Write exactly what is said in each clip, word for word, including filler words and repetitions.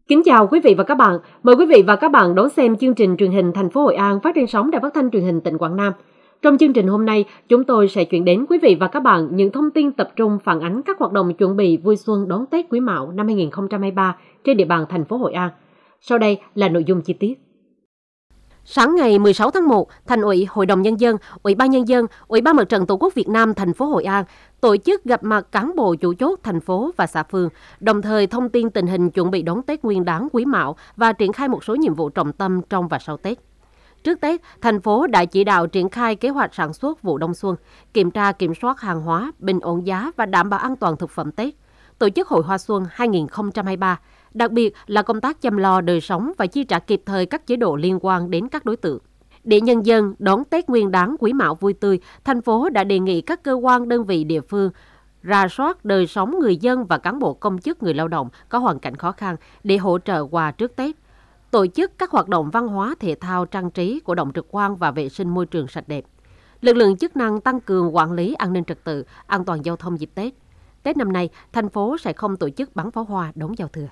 Kính chào quý vị và các bạn. Mời quý vị và các bạn đón xem chương trình truyền hình thành phố Hội An phát trên sóng Đài Phát thanh Truyền hình tỉnh Quảng Nam. Trong chương trình hôm nay, chúng tôi sẽ chuyển đến quý vị và các bạn những thông tin tập trung phản ánh các hoạt động chuẩn bị vui xuân đón Tết Quý Mão năm hai nghìn không trăm hai mươi ba trên địa bàn thành phố Hội An. Sau đây là nội dung chi tiết. Sáng ngày mười sáu tháng một, Thành ủy, Hội đồng Nhân dân, Ủy ban Nhân dân, Ủy ban Mặt trận Tổ quốc Việt Nam thành phố Hội An tổ chức gặp mặt cán bộ chủ chốt thành phố và xã phường, đồng thời thông tin tình hình chuẩn bị đón Tết Nguyên đán Quý Mão và triển khai một số nhiệm vụ trọng tâm trong và sau Tết. Trước Tết, thành phố đã chỉ đạo triển khai kế hoạch sản xuất vụ đông xuân, kiểm tra kiểm soát hàng hóa, bình ổn giá và đảm bảo an toàn thực phẩm Tết, tổ chức Hội Hoa Xuân hai nghìn không trăm hai mươi ba, đặc biệt là công tác chăm lo đời sống và chi trả kịp thời các chế độ liên quan đến các đối tượng. Để nhân dân đón Tết Nguyên đán Quý Mão vui tươi, thành phố đã đề nghị các cơ quan đơn vị địa phương rà soát đời sống người dân và cán bộ công chức người lao động có hoàn cảnh khó khăn để hỗ trợ quà trước Tết, tổ chức các hoạt động văn hóa thể thao trang trí, cổ động trực quan và vệ sinh môi trường sạch đẹp. Lực lượng chức năng tăng cường quản lý an ninh trật tự, an toàn giao thông dịp Tết. Tết năm nay, thành phố sẽ không tổ chức bắn pháo hoa đón giao thừa.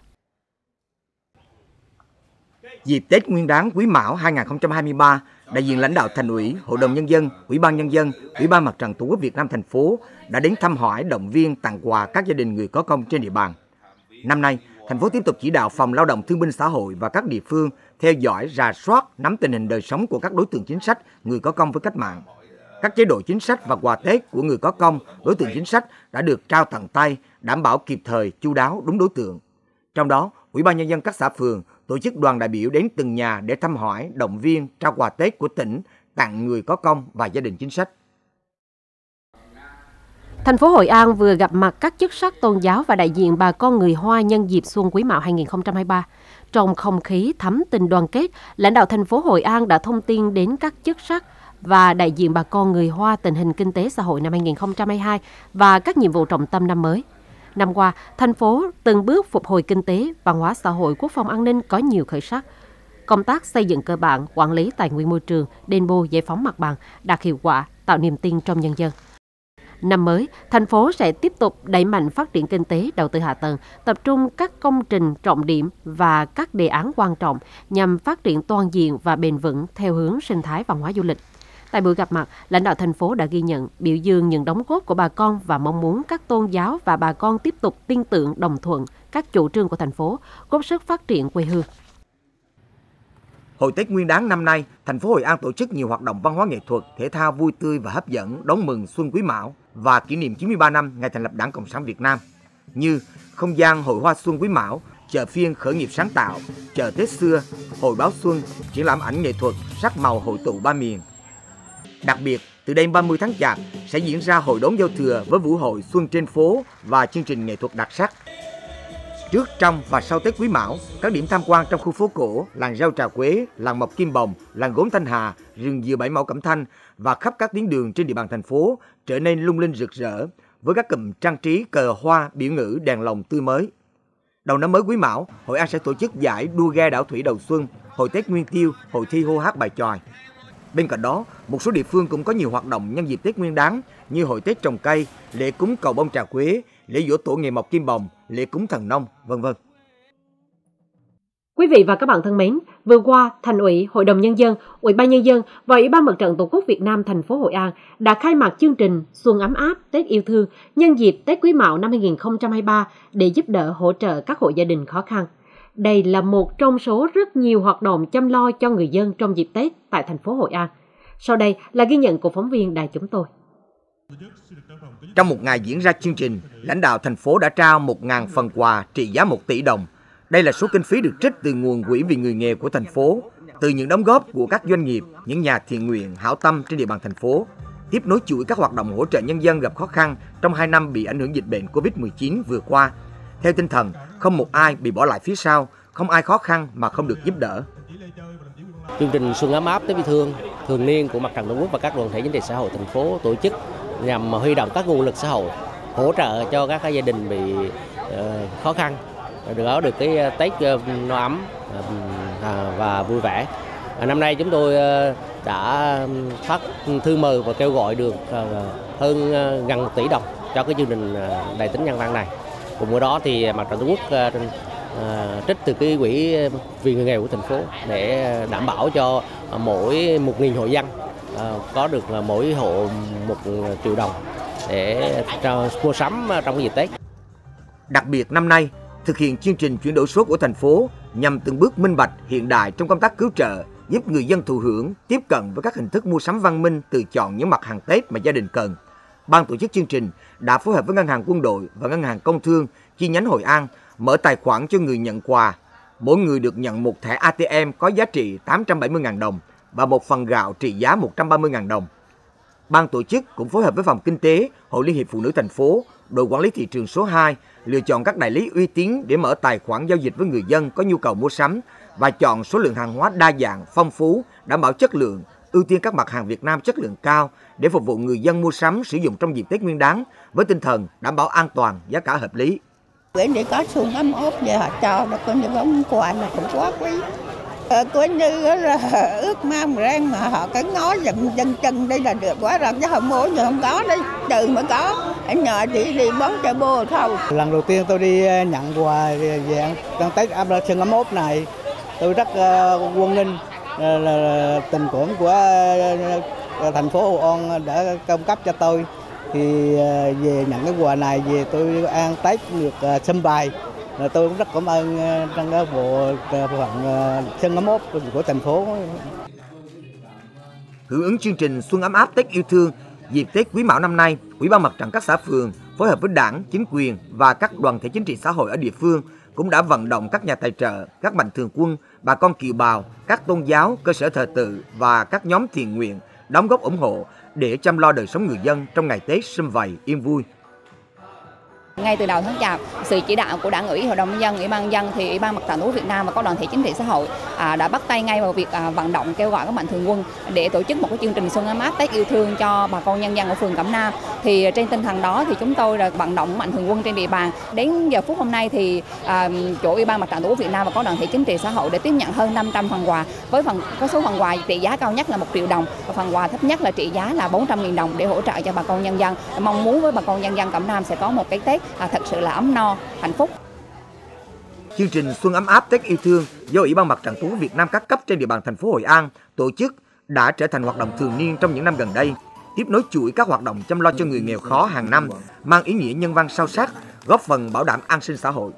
Dịp Tết Nguyên đán Quý Mão hai nghìn không trăm hai mươi ba, đại diện lãnh đạo Thành ủy, Hội đồng Nhân dân, Ủy ban Nhân dân, Ủy ban Mặt trận Tổ quốc Việt Nam thành phố đã đến thăm hỏi, động viên, tặng quà các gia đình người có công trên địa bàn. Năm nay, thành phố tiếp tục chỉ đạo Phòng Lao động Thương binh Xã hội và các địa phương theo dõi, rà soát, nắm tình hình đời sống của các đối tượng chính sách, người có công với cách mạng. Các chế độ chính sách và quà Tết của người có công, đối tượng chính sách đã được trao tận tay, đảm bảo kịp thời, chu đáo, đúng đối tượng. Trong đó, Ủy ban Nhân dân các xã phường tổ chức đoàn đại biểu đến từng nhà để thăm hỏi, động viên, trao quà Tết của tỉnh tặng người có công và gia đình chính sách. Thành phố Hội An vừa gặp mặt các chức sắc tôn giáo và đại diện bà con người Hoa nhân dịp Xuân Quý Mão hai nghìn không trăm hai mươi ba. Trong không khí thắm tình đoàn kết, lãnh đạo thành phố Hội An đã thông tin đến các chức sắc và đại diện bà con người Hoa tình hình kinh tế xã hội năm hai nghìn không trăm hai mươi hai và các nhiệm vụ trọng tâm năm mới. Năm qua, thành phố từng bước phục hồi kinh tế, văn hóa xã hội, quốc phòng an ninh có nhiều khởi sắc. Công tác xây dựng cơ bản, quản lý tài nguyên môi trường, đền bù, giải phóng mặt bằng đạt hiệu quả, tạo niềm tin trong nhân dân. Năm mới, thành phố sẽ tiếp tục đẩy mạnh phát triển kinh tế, đầu tư hạ tầng, tập trung các công trình trọng điểm và các đề án quan trọng nhằm phát triển toàn diện và bền vững theo hướng sinh thái văn hóa du lịch. Tại buổi gặp mặt, lãnh đạo thành phố đã ghi nhận, biểu dương những đóng góp của bà con và mong muốn các tôn giáo và bà con tiếp tục tin tưởng, đồng thuận các chủ trương của thành phố, góp sức phát triển quê hương. Hội Tết Nguyên đán năm nay, thành phố Hội An tổ chức nhiều hoạt động văn hóa nghệ thuật, thể thao vui tươi và hấp dẫn đón mừng Xuân Quý Mão và kỷ niệm chín mươi ba năm ngày thành lập Đảng Cộng sản Việt Nam, như không gian Hội Hoa Xuân Quý Mão, chợ phiên khởi nghiệp sáng tạo, chợ Tết xưa, hội báo xuân, triển lãm ảnh nghệ thuật, sắc màu hội tụ ba miền. Đặc biệt, từ đêm ba mươi tháng Chạp sẽ diễn ra hội đón giao thừa với vũ hội Xuân trên phố và chương trình nghệ thuật đặc sắc. Trước, trong và sau Tết Quý Mão, các điểm tham quan trong khu phố cổ, làng rau Trà Quế, làng mộc Kim Bồng, làng gốm Thanh Hà, rừng dừa Bảy Mẫu Cẩm Thanh và khắp các tuyến đường trên địa bàn thành phố trở nên lung linh rực rỡ với các cụm trang trí cờ hoa, biểu ngữ, đèn lồng tươi mới. Đầu năm mới Quý Mão, Hội An sẽ tổ chức giải đua ghe đảo thủy đầu xuân, hội Tết Nguyên Tiêu, hội thi hô hát bài chòi. Bên cạnh đó, một số địa phương cũng có nhiều hoạt động nhân dịp Tết Nguyên đán như hội Tết trồng cây, lễ cúng cầu bông Trà Quế, lễ giỗ tổ nghề mộc Kim Bồng, lễ cúng thần nông, vân vân. Quý vị và các bạn thân mến, vừa qua, Thành ủy, Hội đồng Nhân dân, Ủy ban Nhân dân và Ủy ban Mặt trận Tổ quốc Việt Nam thành phố Hội An đã khai mạc chương trình Xuân ấm áp, Tết yêu thương nhân dịp Tết Quý Mão năm hai nghìn không trăm hai mươi ba để giúp đỡ hỗ trợ các hộ gia đình khó khăn. Đây là một trong số rất nhiều hoạt động chăm lo cho người dân trong dịp Tết tại thành phố Hội An. Sau đây là ghi nhận của phóng viên đài chúng tôi. Trong một ngày diễn ra chương trình, lãnh đạo thành phố đã trao một nghìn phần quà trị giá một tỷ đồng. Đây là số kinh phí được trích từ nguồn quỹ vì người nghèo của thành phố, từ những đóng góp của các doanh nghiệp, những nhà thiện nguyện, hảo tâm trên địa bàn thành phố, tiếp nối chuỗi các hoạt động hỗ trợ nhân dân gặp khó khăn trong hai năm bị ảnh hưởng dịch bệnh covid mười chín vừa qua, theo tinh thần không một ai bị bỏ lại phía sau, không ai khó khăn mà không được giúp đỡ. Chương trình Xuân ấm áp Tết yêu thương thường niên của Mặt trận Tổ quốc và các đoàn thể chính trị xã hội thành phố tổ chức nhằm huy động các nguồn lực xã hội hỗ trợ cho các gia đình bị uh, khó khăn, được có được cái Tết uh, no ấm uh, và vui vẻ. À, năm nay chúng tôi uh, đã phát thư mời và kêu gọi được uh, hơn uh, gần một tỷ đồng cho cái chương trình uh, đầy tính nhân văn này. Cùng với đó thì Mặt trận Tổ quốc uh, trích từ cái quỹ vì người nghèo của thành phố để đảm bảo cho mỗi một nghìn hộ dân có được mỗi hộ một triệu đồng để mua sắm trong cái dịp Tết. Đặc biệt năm nay, thực hiện chương trình chuyển đổi số của thành phố nhằm từng bước minh bạch hiện đại trong công tác cứu trợ, giúp người dân thụ hưởng, tiếp cận với các hình thức mua sắm văn minh, từ chọn những mặt hàng Tết mà gia đình cần. Ban tổ chức chương trình đã phối hợp với Ngân hàng Quân đội và Ngân hàng Công thương chi nhánh Hội An mở tài khoản cho người nhận quà. Mỗi người được nhận một thẻ a tê em có giá trị tám trăm bảy mươi nghìn đồng và một phần gạo trị giá một trăm ba mươi nghìn đồng. Ban tổ chức cũng phối hợp với Phòng Kinh tế, Hội Liên hiệp Phụ nữ thành phố, đội quản lý thị trường số hai lựa chọn các đại lý uy tín để mở tài khoản giao dịch với người dân có nhu cầu mua sắm và chọn số lượng hàng hóa đa dạng, phong phú, đảm bảo chất lượng, ưu tiên các mặt hàng Việt Nam chất lượng cao để phục vụ người dân mua sắm sử dụng trong dịp Tết Nguyên đán với tinh thần đảm bảo an toàn, giá cả hợp lý. Để để có xuồng ấm ốp về họ cho nó có những món quà là cũng quá quý. Ờ, coi như là ước mong rang mà họ cứ nói dần dần chân đây là được quá rồi, chứ không mua nhưng không có đấy, trừ mới có. Ở nhà chỉ đi bón cho bô thôi. Lần đầu tiên tôi đi nhận quà về ăn Tết ấm xuồng ấm ốp này, tôi rất uh, hoan nghênh là, là tình cảm của uh, thành phố Hội An đã cung cấp cho tôi. Thì uh, về nhận cái quà này về tôi ăn Tết được uh, sum bài. Là tôi cũng rất cảm ơn trong cái bộ phận xuồng ấm ốp của thành phố. Hưởng ứng chương trình Xuân ấm áp Tết yêu thương dịp Tết Quý Mão năm nay, Ủy ban Mặt trận các xã phường phối hợp với Đảng, chính quyền và các đoàn thể chính trị xã hội ở địa phương cũng đã vận động các nhà tài trợ, các mạnh thường quân, bà con kiều bào, các tôn giáo, cơ sở thờ tự và các nhóm thiện nguyện đóng góp ủng hộ để chăm lo đời sống người dân trong ngày Tết sum vầy yên vui. Ngay từ đầu tháng Chạp, sự chỉ đạo của Đảng ủy, Hội đồng nhân dân, Ủy ban nhân dân thì Ủy ban Mặt trận Tổ quốc Việt Nam và các đoàn thể chính trị xã hội à, đã bắt tay ngay vào việc à, vận động kêu gọi các mạnh thường quân để tổ chức một cái chương trình Xuân ấm áp Tết yêu thương cho bà con nhân dân ở phường Cẩm Nam. Thì trên tinh thần đó thì chúng tôi là vận động mạnh thường quân trên địa bàn. Đến giờ phút hôm nay thì à, chỗ Ủy ban Mặt trận Tổ quốc Việt Nam và các đoàn thể chính trị xã hội đã tiếp nhận hơn năm trăm phần quà với phần có số phần quà trị giá cao nhất là một triệu đồng và phần quà thấp nhất là trị giá là bốn trăm nghìn đồng để hỗ trợ cho bà con nhân dân. Mong muốn với bà con nhân dân Cẩm Nam sẽ có một cái Tết À, thật sự là ấm no, hạnh phúc. Chương trình Xuân ấm áp Tết yêu thương do Ủy ban Mặt trận Tổ quốc Việt Nam các cấp trên địa bàn thành phố Hội An tổ chức đã trở thành hoạt động thường niên trong những năm gần đây, tiếp nối chuỗi các hoạt động chăm lo cho người nghèo khó hàng năm, mang ý nghĩa nhân văn sâu sắc, góp phần bảo đảm an sinh xã hội.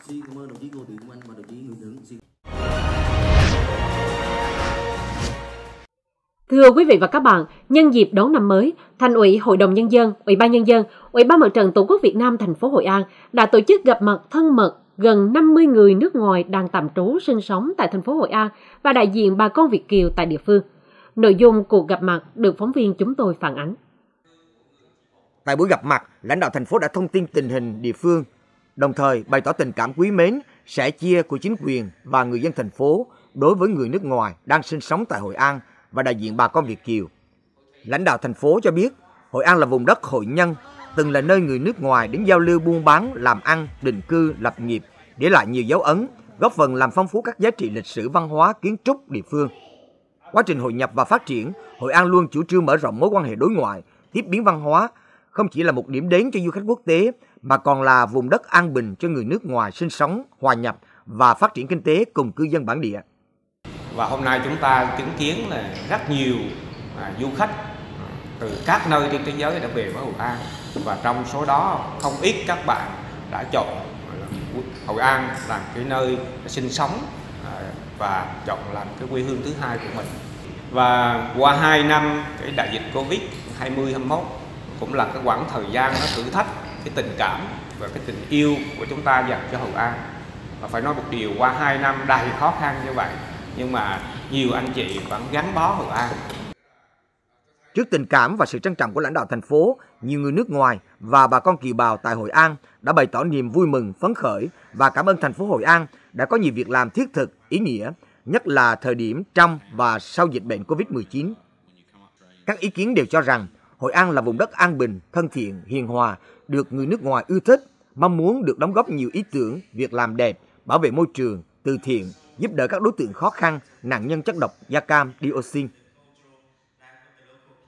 Thưa quý vị và các bạn, nhân dịp đón năm mới, Thành ủy, Hội đồng nhân dân, Ủy ban nhân dân, Ủy ban Mặt trận Tổ quốc Việt Nam thành phố Hội An đã tổ chức gặp mặt thân mật gần năm mươi người nước ngoài đang tạm trú sinh sống tại thành phố Hội An và đại diện bà con Việt kiều tại địa phương. Nội dung cuộc gặp mặt được phóng viên chúng tôi phản ánh. Tại buổi gặp mặt, lãnh đạo thành phố đã thông tin tình hình địa phương, đồng thời bày tỏ tình cảm quý mến, sẻ chia của chính quyền và người dân thành phố đối với người nước ngoài đang sinh sống tại Hội An và đại diện bà con Việt kiều. Lãnh đạo thành phố cho biết, Hội An là vùng đất hội nhân, từng là nơi người nước ngoài đến giao lưu buôn bán, làm ăn, định cư, lập nghiệp, để lại nhiều dấu ấn, góp phần làm phong phú các giá trị lịch sử văn hóa, kiến trúc địa phương. Quá trình hội nhập và phát triển, Hội An luôn chủ trương mở rộng mối quan hệ đối ngoại, tiếp biến văn hóa, không chỉ là một điểm đến cho du khách quốc tế, mà còn là vùng đất an bình cho người nước ngoài sinh sống, hòa nhập và phát triển kinh tế cùng cư dân bản địa. Và hôm nay chúng ta chứng kiến là rất nhiều à, du khách từ các nơi trên thế giới đã về với Hội An, và trong số đó không ít các bạn đã chọn Hội An làm cái nơi sinh sống à, và chọn làm cái quê hương thứ hai của mình. Và qua hai năm cái đại dịch Covid hai mươi hai mươi mốt cũng là cái quãng thời gian nó thử thách cái tình cảm và cái tình yêu của chúng ta dành cho Hội An. Và phải nói một điều, qua hai năm đầy khó khăn như vậy, nhưng mà nhiều anh chị vẫn gắn bó Hội An. Trước tình cảm và sự trân trọng của lãnh đạo thành phố, nhiều người nước ngoài và bà con kiều bào tại Hội An đã bày tỏ niềm vui mừng, phấn khởi và cảm ơn thành phố Hội An đã có nhiều việc làm thiết thực, ý nghĩa, nhất là thời điểm trong và sau dịch bệnh Covid mười chín. Các ý kiến đều cho rằng Hội An là vùng đất an bình, thân thiện, hiền hòa, được người nước ngoài ưa thích, mong muốn được đóng góp nhiều ý tưởng, việc làm đẹp, bảo vệ môi trường, từ thiện, giúp đỡ các đối tượng khó khăn, nạn nhân chất độc da cam, dioxin.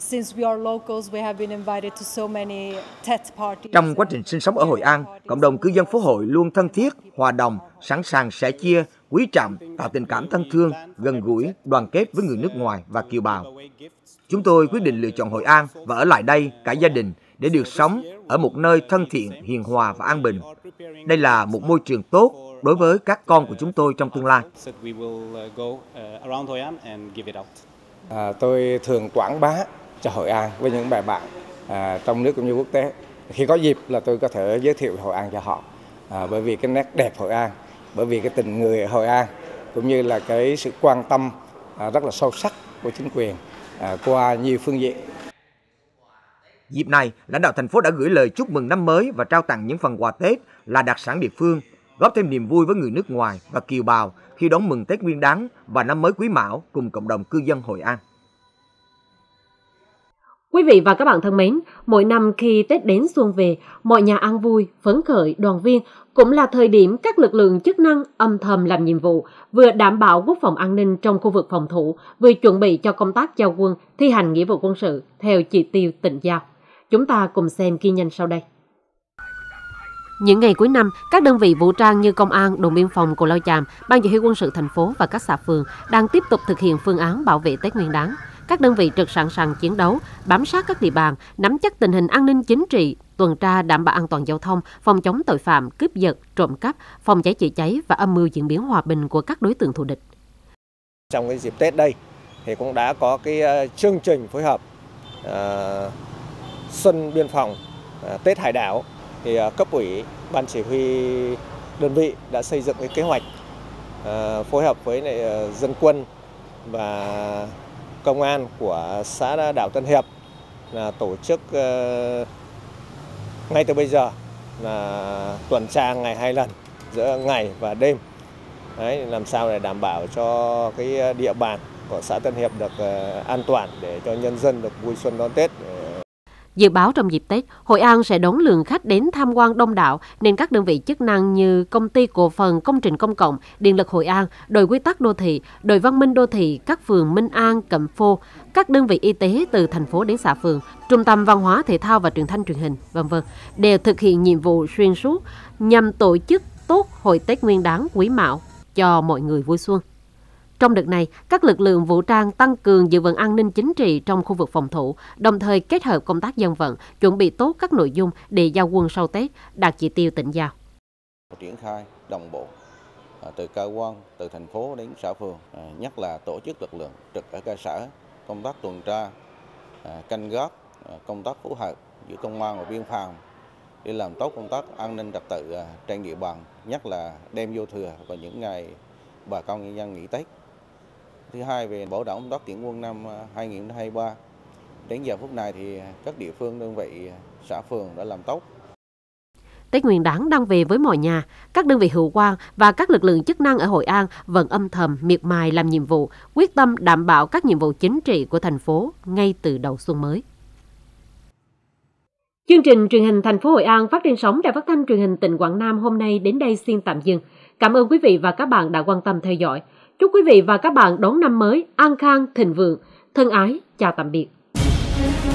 Trong quá trình sinh sống ở Hội An, cộng đồng cư dân phố Hội luôn thân thiết, hòa đồng, sẵn sàng sẻ chia, quý trọng, tạo tình cảm thân thương, gần gũi, đoàn kết với người nước ngoài và kiều bào. Chúng tôi quyết định lựa chọn Hội An và ở lại đây cả gia đình để được sống ở một nơi thân thiện, hiền hòa và an bình. Đây là một môi trường tốt đối với các con của chúng tôi trong tương lai. À, tôi thường quảng bá cho Hội An với những bài bạn à, trong nước cũng như quốc tế. Khi có dịp là tôi có thể giới thiệu Hội An cho họ, à, bởi vì cái nét đẹp Hội An, bởi vì cái tình người ở Hội An, cũng như là cái sự quan tâm à, rất là sâu sắc của chính quyền à, qua nhiều phương diện. Dịp này, lãnh đạo thành phố đã gửi lời chúc mừng năm mới và trao tặng những phần quà Tết là đặc sản địa phương, góp thêm niềm vui với người nước ngoài và kiều bào khi đón mừng Tết Nguyên Đán và năm mới Quý Mão cùng cộng đồng cư dân Hội An. Quý vị và các bạn thân mến, mỗi năm khi Tết đến xuân về, mọi nhà an vui, phấn khởi, đoàn viên cũng là thời điểm các lực lượng chức năng âm thầm làm nhiệm vụ, vừa đảm bảo quốc phòng an ninh trong khu vực phòng thủ, vừa chuẩn bị cho công tác giao quân, thi hành nghĩa vụ quân sự theo chỉ tiêu tỉnh giao. Chúng ta cùng xem ghi nhanh sau đây. Những ngày cuối năm, các đơn vị vũ trang như công an, đồn biên phòng Cù Lao Chàm, ban chỉ huy quân sự thành phố và các xã phường đang tiếp tục thực hiện phương án bảo vệ Tết Nguyên Đán. Các đơn vị trực sẵn sàng chiến đấu, bám sát các địa bàn, nắm chắc tình hình an ninh chính trị, tuần tra đảm bảo an toàn giao thông, phòng chống tội phạm, cướp giật, trộm cắp, phòng cháy chữa cháy và âm mưu diễn biến hòa bình của các đối tượng thù địch. Trong cái dịp Tết đây thì cũng đã có cái chương trình phối hợp uh, Xuân Biên phòng, uh, Tết Hải đảo. Thì uh, cấp ủy, ban chỉ huy đơn vị đã xây dựng cái kế hoạch uh, phối hợp với lại, uh, dân quân và công an của xã đảo Tân Hiệp là tổ chức uh, ngay từ bây giờ là tuần tra ngày hai lần giữa ngày và đêm. Đấy, làm sao để đảm bảo cho cái địa bàn của xã Tân Hiệp được uh, an toàn để cho nhân dân được vui xuân đón Tết. Dự báo trong dịp Tết, Hội An sẽ đón lượng khách đến tham quan đông đảo nên các đơn vị chức năng như Công ty Cổ phần Công trình Công cộng, Điện lực Hội An, đội quy tắc đô thị, đội văn minh đô thị, các phường Minh An, Cẩm Phô, các đơn vị y tế từ thành phố đến xã phường, trung tâm văn hóa thể thao và truyền thanh truyền hình, vân vân đều thực hiện nhiệm vụ xuyên suốt nhằm tổ chức tốt Hội Tết Nguyên Đán Quý Mão cho mọi người vui xuân. Trong đợt này, các lực lượng vũ trang tăng cường giữ vững an ninh chính trị trong khu vực phòng thủ, đồng thời kết hợp công tác dân vận, chuẩn bị tốt các nội dung để giao quân sau Tết, đạt chỉ tiêu tỉnh giao. Triển khai đồng bộ từ cơ quan, từ thành phố đến xã phường, nhất là tổ chức lực lượng trực ở cơ sở, công tác tuần tra, canh gác, công tác phối hợp giữa công an và biên phòng để làm tốt công tác an ninh trật tự trên địa bàn, nhất là đêm giao thừa và những ngày bà con nhân dân nghỉ Tết. Thứ hai, về bảo đảm công tác tuyển quân năm hai nghìn không trăm hai mươi ba. Đến giờ phút này thì các địa phương, đơn vị, xã phường đã làm tốt. Tết Nguyên Đán đang về với mọi nhà, các đơn vị hữu quan và các lực lượng chức năng ở Hội An vẫn âm thầm miệt mài làm nhiệm vụ, quyết tâm đảm bảo các nhiệm vụ chính trị của thành phố ngay từ đầu xuân mới. Chương trình truyền hình thành phố Hội An phát trên sóng Đài Phát thanh Truyền hình tỉnh Quảng Nam hôm nay đến đây xin tạm dừng. Cảm ơn quý vị và các bạn đã quan tâm theo dõi. Chúc quý vị và các bạn đón năm mới an khang thịnh vượng. Thân ái, chào tạm biệt.